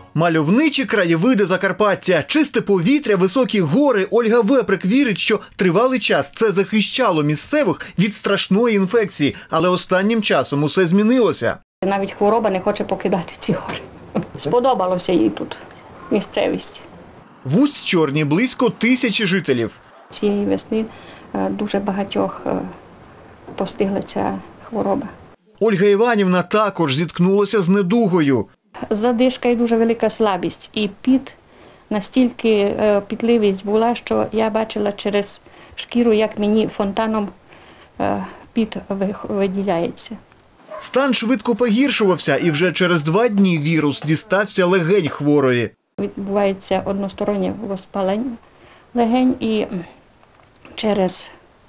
Мальовничі краєвиди Закарпаття, чисте повітря, високі гори. Ольга Веприк вірить, що тривалий час це захищало місцевих від страшної інфекції. Але останнім часом усе змінилося. Навіть хвороба не хоче покидати ці гори. Сподобалося їй тут місцевість. В Усть-Чорні близько 1000 жителів. Цієї весни дуже багатьох постигла ця хвороба. Ольга Іванівна також зіткнулася з недугою. Задишка і дуже велика слабість. І піт, настільки пітливість була, що я бачила через шкіру, як мені фонтаном піт виділяється. Стан швидко погіршувався, і вже через 2 дні вірус дістався легень хворої. Відбувається одностороннє воспалення легень, і через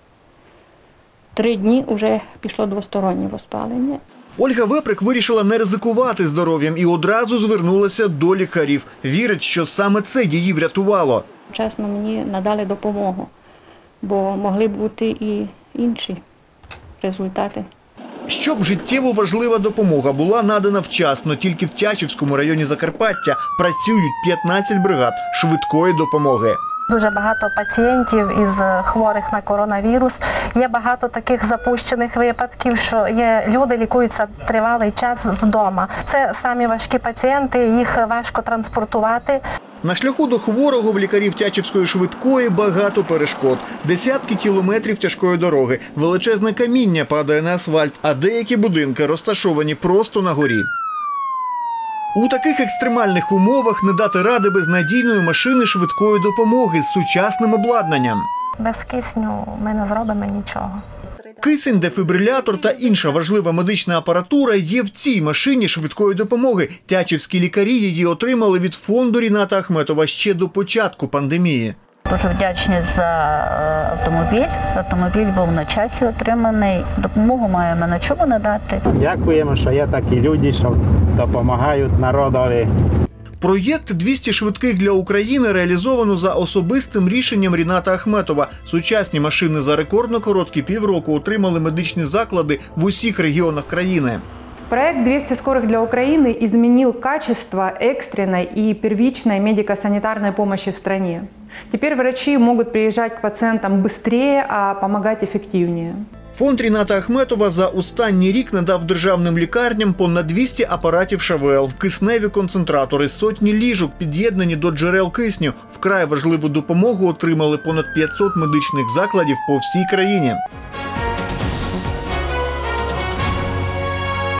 3 дні вже пішло двостороннє воспалення. Ольга Веприк вирішила не ризикувати здоров'ям і одразу звернулася до лікарів. Вірить, що саме це її врятувало. Чесно, мені надали допомогу, бо могли б бути і інші результати. Щоб життєво важлива допомога була надана вчасно, тільки в Тячівському районі Закарпаття працюють 15 бригад швидкої допомоги. Дуже багато пацієнтів із хворих на коронавірус. Є багато таких запущених випадків, що люди лікуються тривалий час вдома. Це самі важкі пацієнти, їх важко транспортувати. На шляху до хворого в лікарів Тячівської швидкої багато перешкод. Десятки кілометрів тяжкої дороги, величезне каміння падає на асфальт, а деякі будинки розташовані просто на горі. У таких екстремальних умовах не дати ради без надійної машини швидкої допомоги з сучасним обладнанням. Без кисню ми не зробимо нічого. Кисень, дефібрилятор та інша важлива медична апаратура є в цій машині швидкої допомоги. Тячівські лікарі її отримали від фонду Ріната Ахметова ще до початку пандемії. Дуже вдячні за автомобіль. Автомобіль був на часі отриманий. Допомогу маємо на чому надати. Дякуємо, що є такі люди, що допомагають народові. Проєкт «200 швидких для України» реалізовано за особистим рішенням Ріната Ахметова. Сучасні машини за рекордно короткі півроку отримали медичні заклади в усіх регіонах країни. Проект «200 скорых для Украины» изменил качество экстренной и первичной медико-санитарной помощи в стране. Теперь врачи могут приезжать к пациентам быстрее, а помогать эффективнее. Фонд Ріната Ахметова за останній рік надав державним лікарням понад 200 апаратів ШВЛ, кисневі концентратори, сотні ліжок, під'єднані до джерел кисню. Вкрай важливу допомогу отримали понад 500 медичних закладів по всій країні.